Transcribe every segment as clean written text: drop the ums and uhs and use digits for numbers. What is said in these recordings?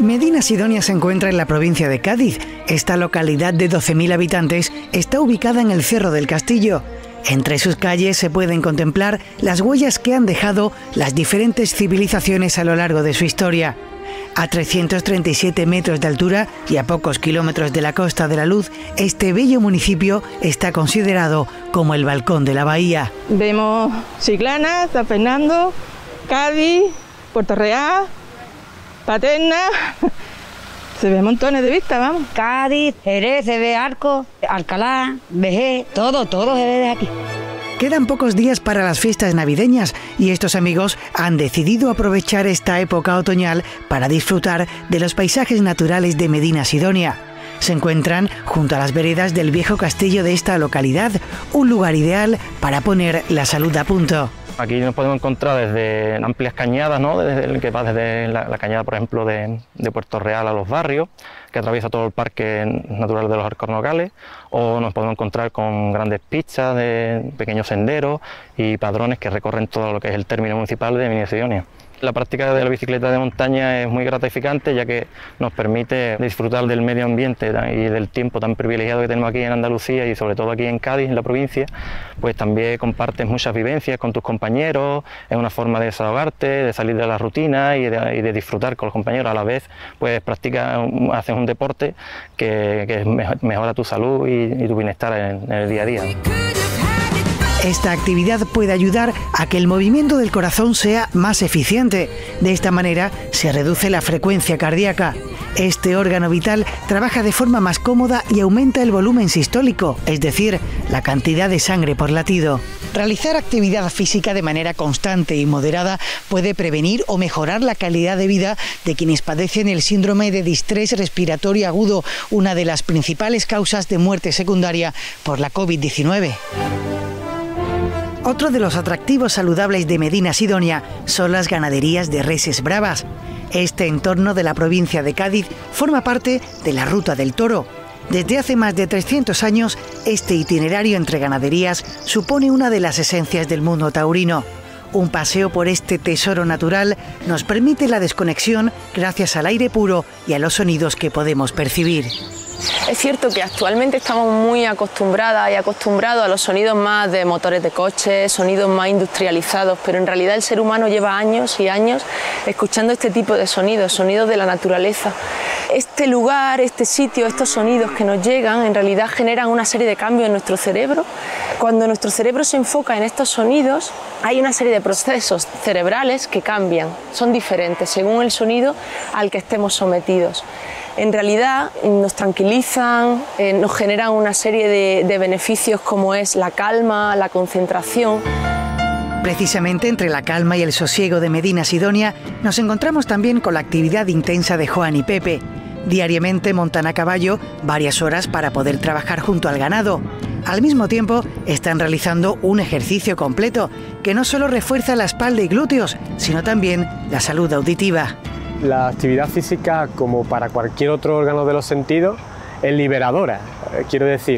Medina Sidonia se encuentra en la provincia de Cádiz. Esta localidad de 12.000 habitantes está ubicada en el Cerro del Castillo. Entre sus calles se pueden contemplar las huellas que han dejado las diferentes civilizaciones a lo largo de su historia. A 337 metros de altura y a pocos kilómetros de la Costa de la Luz, este bello municipio está considerado como el balcón de la bahía. Vemos Chiclana, San Fernando, Cádiz, Puerto Real, Paterna. Se ve montones de vistas, vamos. Cádiz, Jerez, se ve Arco, Alcalá, Vejer, todo se ve de aquí. Quedan pocos días para las fiestas navideñas y estos amigos han decidido aprovechar esta época otoñal para disfrutar de los paisajes naturales de Medina Sidonia. Se encuentran junto a las veredas del viejo castillo de esta localidad, un lugar ideal para poner la salud a punto. Aquí nos podemos encontrar desde amplias cañadas, ¿no? Desde el que va desde la cañada, por ejemplo, de Puerto Real a Los Barrios, que atraviesa todo el Parque Natural de los Alcornocales, o nos podemos encontrar con grandes pistas de pequeños senderos y padrones que recorren todo lo que es el término municipal de Medina Sidonia. La práctica de la bicicleta de montaña es muy gratificante, ya que nos permite disfrutar del medio ambiente y del tiempo tan privilegiado que tenemos aquí en Andalucía y sobre todo aquí en Cádiz, en la provincia. Pues también compartes muchas vivencias con tus compañeros, es una forma de desahogarte, de salir de la rutina y de disfrutar con los compañeros. A la vez pues haces un deporte que mejora tu salud y tu bienestar en el día a día. Esta actividad puede ayudar a que el movimiento del corazón sea más eficiente. De esta manera se reduce la frecuencia cardíaca. Este órgano vital trabaja de forma más cómoda y aumenta el volumen sistólico, es decir, la cantidad de sangre por latido. Realizar actividad física de manera constante y moderada puede prevenir o mejorar la calidad de vida de quienes padecen el síndrome de distrés respiratorio agudo, una de las principales causas de muerte secundaria por la COVID-19. Otro de los atractivos saludables de Medina Sidonia son las ganaderías de reses bravas. Este entorno de la provincia de Cádiz forma parte de la Ruta del Toro. Desde hace más de 300 años, este itinerario entre ganaderías supone una de las esencias del mundo taurino. Un paseo por este tesoro natural nos permite la desconexión gracias al aire puro y a los sonidos que podemos percibir. Es cierto que actualmente estamos muy acostumbradas y acostumbrados a los sonidos más de motores de coches, sonidos más industrializados, pero en realidad el ser humano lleva años y años escuchando este tipo de sonidos, sonidos de la naturaleza. Este lugar, este sitio, estos sonidos que nos llegan, en realidad generan una serie de cambios en nuestro cerebro. Cuando nuestro cerebro se enfoca en estos sonidos, hay una serie de procesos cerebrales que cambian, son diferentes según el sonido al que estemos sometidos. En realidad nos tranquilizan, nos generan una serie de beneficios como es la calma, la concentración. Precisamente entre la calma y el sosiego de Medina Sidonia nos encontramos también con la actividad intensa de Juan y Pepe. Diariamente montan a caballo varias horas para poder trabajar junto al ganado. Al mismo tiempo están realizando un ejercicio completo que no solo refuerza la espalda y glúteos, sino también la salud auditiva. La actividad física, como para cualquier otro órgano de los sentidos, es liberadora. Quiero decir,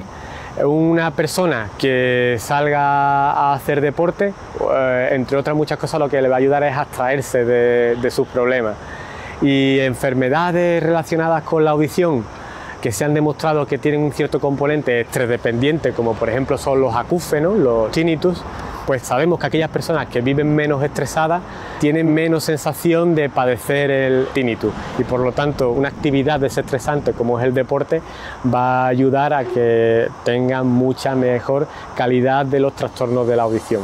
una persona que salga a hacer deporte, entre otras muchas cosas, lo que le va a ayudar es a abstraerse de sus problemas. Y enfermedades relacionadas con la audición, que se han demostrado que tienen un cierto componente estrés dependiente, como por ejemplo son los acúfenos, los tinnitus, pues sabemos que aquellas personas que viven menos estresadas tienen menos sensación de padecer el tinnitus y por lo tanto una actividad desestresante como es el deporte va a ayudar a que tengan mucha mejor calidad de los trastornos de la audición.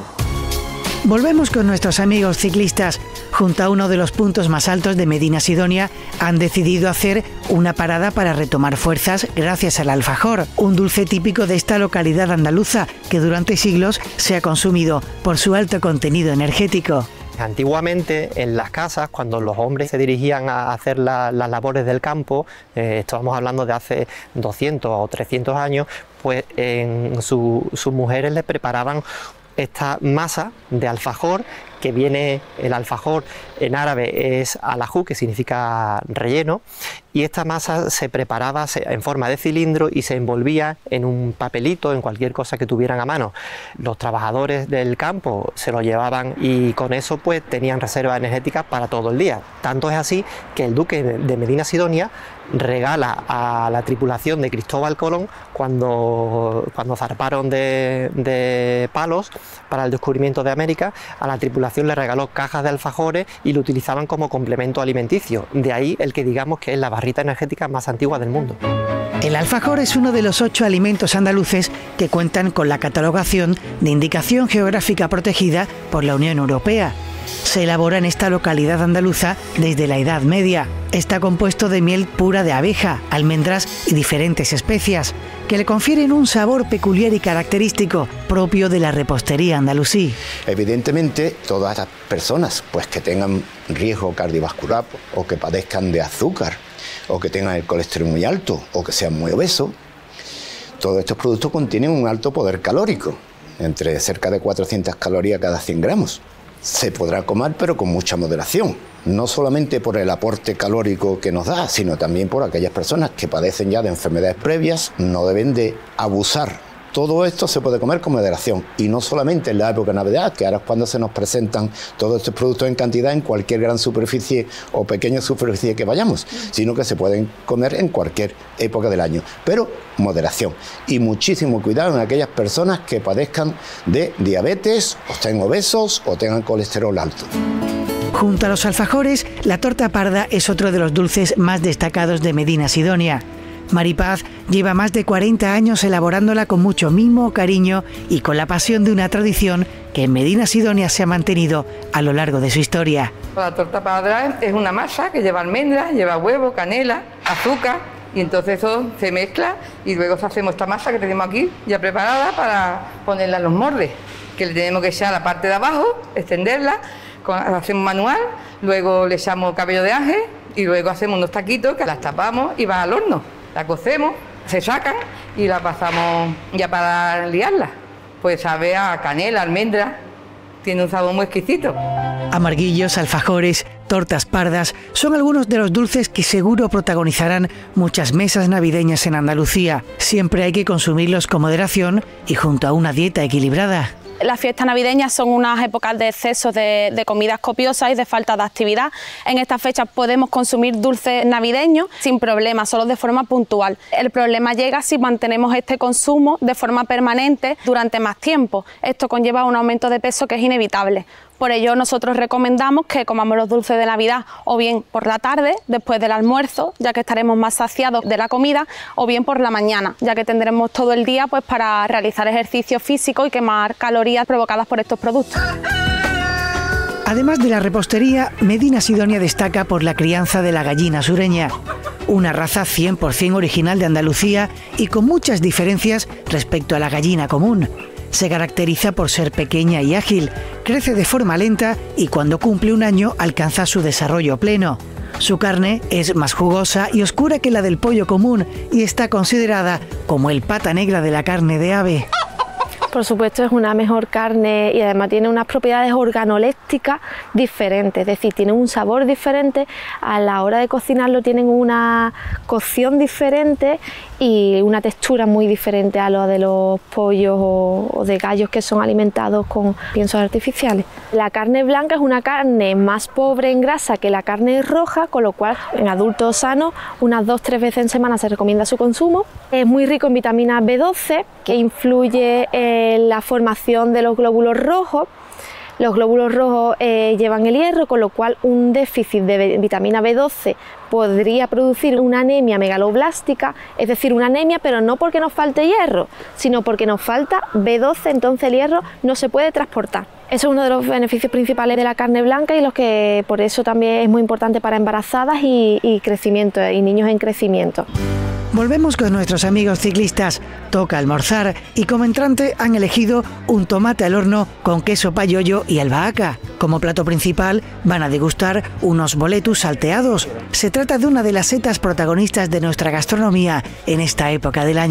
Volvemos con nuestros amigos ciclistas. Junto a uno de los puntos más altos de Medina Sidonia han decidido hacer una parada para retomar fuerzas gracias al alfajor, un dulce típico de esta localidad andaluza que durante siglos se ha consumido por su alto contenido energético. Antiguamente en las casas, cuando los hombres se dirigían a hacer las labores del campo, estábamos hablando de hace 200 o 300 años, pues sus mujeres le preparaban esta masa de alfajor que viene el alfajor, en árabe es alaju, que significa relleno, y esta masa se preparaba en forma de cilindro y se envolvía en un papelito, en cualquier cosa que tuvieran a mano. Los trabajadores del campo se lo llevaban y con eso pues tenían reservas energéticas para todo el día. Tanto es así que el duque de Medina Sidonia regala a la tripulación de Cristóbal Colón, cuando zarparon de Palos para el descubrimiento de América, a la tripulación le regaló cajas de alfajores y lo utilizaban como complemento alimenticio. De ahí el que digamos que es la barrita energética más antigua del mundo. El alfajor es uno de los 8 alimentos andaluces que cuentan con la catalogación de Indicación Geográfica Protegida por la Unión Europea. Se elabora en esta localidad andaluza desde la Edad Media. Está compuesto de miel pura de abeja, almendras y diferentes especias, que le confieren un sabor peculiar y característico propio de la repostería andalusí. Evidentemente, todas las personas pues, que tengan riesgo cardiovascular o que padezcan de azúcar o que tengan el colesterol muy alto o que sean muy obesos, todos estos productos contienen un alto poder calórico, entre cerca de 400 calorías cada 100 gramos. Se podrá comer, pero con mucha moderación, no solamente por el aporte calórico que nos da, sino también por aquellas personas que padecen ya de enfermedades previas, no deben de abusar. Todo esto se puede comer con moderación, y no solamente en la época de Navidad, que ahora es cuando se nos presentan todos estos productos en cantidad en cualquier gran superficie o pequeña superficie que vayamos, sino que se pueden comer en cualquier época del año, pero moderación y muchísimo cuidado en aquellas personas que padezcan de diabetes, o estén obesos o tengan colesterol alto. Junto a los alfajores, la torta parda es otro de los dulces más destacados de Medina Sidonia. Maripaz lleva más de 40 años elaborándola con mucho mimo, cariño y con la pasión de una tradición que en Medina Sidonia se ha mantenido a lo largo de su historia. La torta parda es una masa que lleva almendras, lleva huevo, canela, azúcar, y entonces eso se mezcla y luego hacemos esta masa que tenemos aquí ya preparada para ponerla en los moldes, que le tenemos que echar la parte de abajo, extenderla, hacemos manual, luego le echamos cabello de ángel y luego hacemos unos taquitos que las tapamos y van al horno. La cocemos, se sacan y la pasamos ya para liarla. Pues sabe a canela, almendra, tiene un sabor muy exquisito. Amarguillos, alfajores, tortas pardas son algunos de los dulces que seguro protagonizarán muchas mesas navideñas en Andalucía. Siempre hay que consumirlos con moderación y junto a una dieta equilibrada. Las fiestas navideñas son unas épocas de exceso de comidas copiosas y de falta de actividad. En estas fechas podemos consumir dulces navideños sin problema, solo de forma puntual. El problema llega si mantenemos este consumo de forma permanente durante más tiempo. Esto conlleva un aumento de peso que es inevitable. Por ello nosotros recomendamos que comamos los dulces de Navidad o bien por la tarde, después del almuerzo, ya que estaremos más saciados de la comida, o bien por la mañana, ya que tendremos todo el día pues, para realizar ejercicio físico y quemar calorías provocadas por estos productos. Además de la repostería, Medina Sidonia destaca por la crianza de la gallina sureña, una raza 100% original de Andalucía y con muchas diferencias respecto a la gallina común. Se caracteriza por ser pequeña y ágil, crece de forma lenta y cuando cumple un año alcanza su desarrollo pleno. Su carne es más jugosa y oscura que la del pollo común y está considerada como el pata negra de la carne de ave. Por supuesto es una mejor carne y además tiene unas propiedades organolépticas diferentes, es decir, tiene un sabor diferente, a la hora de cocinarlo tienen una cocción diferente y una textura muy diferente a lo de los pollos o de gallos que son alimentados con piensos artificiales. La carne blanca es una carne más pobre en grasa que la carne roja, con lo cual en adultos sanos unas 2-3 veces en semana se recomienda su consumo. Es muy rico en vitamina B12 que influye en la formación de los glóbulos rojos. Los glóbulos rojos llevan el hierro, con lo cual un déficit de vitamina B12 podría producir una anemia megaloblástica, es decir, una anemia, pero no porque nos falte hierro, sino porque nos falta B12, entonces el hierro no se puede transportar. Eso es uno de los beneficios principales de la carne blanca y los que por eso también es muy importante para embarazadas y crecimiento, y niños en crecimiento. Volvemos con nuestros amigos ciclistas. Toca almorzar y como entrante han elegido un tomate al horno con queso payollo y albahaca. Como plato principal van a degustar unos boletus salteados. Se trata de una de las setas protagonistas de nuestra gastronomía en esta época del año.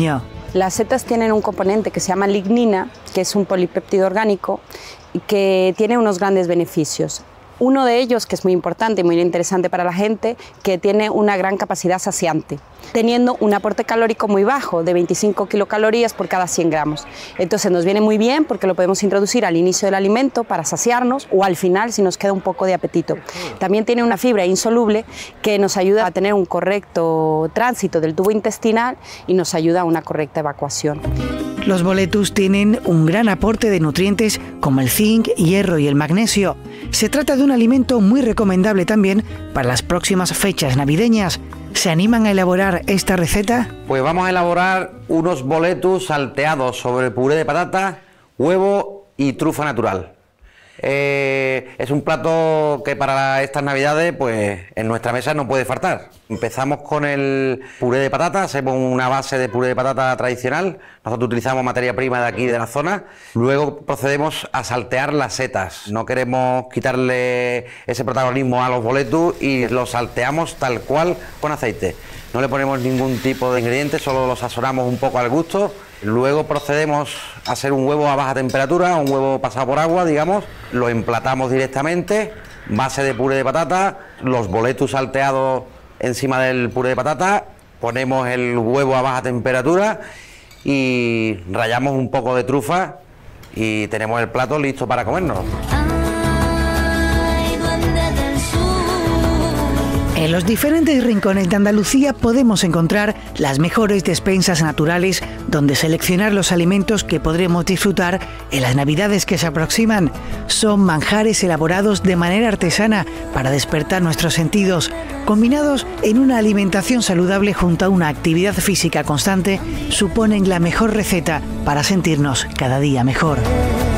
Las setas tienen un componente que se llama lignina, que es un polipéptido orgánico y que tiene unos grandes beneficios. Uno de ellos, que es muy importante y muy interesante para la gente, que tiene una gran capacidad saciante, teniendo un aporte calórico muy bajo, de 25 kilocalorías por cada 100 gramos. Entonces nos viene muy bien porque lo podemos introducir al inicio del alimento para saciarnos o al final si nos queda un poco de apetito. También tiene una fibra insoluble que nos ayuda a tener un correcto tránsito del tubo intestinal y nos ayuda a una correcta evacuación. Los boletus tienen un gran aporte de nutrientes como el zinc, hierro y el magnesio. Se trata de un alimento muy recomendable también para las próximas fechas navideñas. ¿Se animan a elaborar esta receta? Pues vamos a elaborar unos boletus salteados sobre puré de patata, huevo y trufa natural. Es un plato que para estas navidades pues en nuestra mesa no puede faltar. Empezamos con el puré de patata, hacemos una base de puré de patata tradicional. Nosotros utilizamos materia prima de aquí de la zona. Luego procedemos a saltear las setas. No queremos quitarle ese protagonismo a los boletus y los salteamos tal cual con aceite. No le ponemos ningún tipo de ingrediente, solo los sazonamos un poco al gusto. Luego procedemos a hacer un huevo a baja temperatura, un huevo pasado por agua, digamos. Lo emplatamos directamente, base de puré de patata, los boletus salteados encima del puré de patata, ponemos el huevo a baja temperatura y rallamos un poco de trufa y tenemos el plato listo para comernos. En los diferentes rincones de Andalucía podemos encontrar las mejores despensas naturales donde seleccionar los alimentos que podremos disfrutar en las navidades que se aproximan. Son manjares elaborados de manera artesana para despertar nuestros sentidos, combinados en una alimentación saludable junto a una actividad física constante, suponen la mejor receta para sentirnos cada día mejor.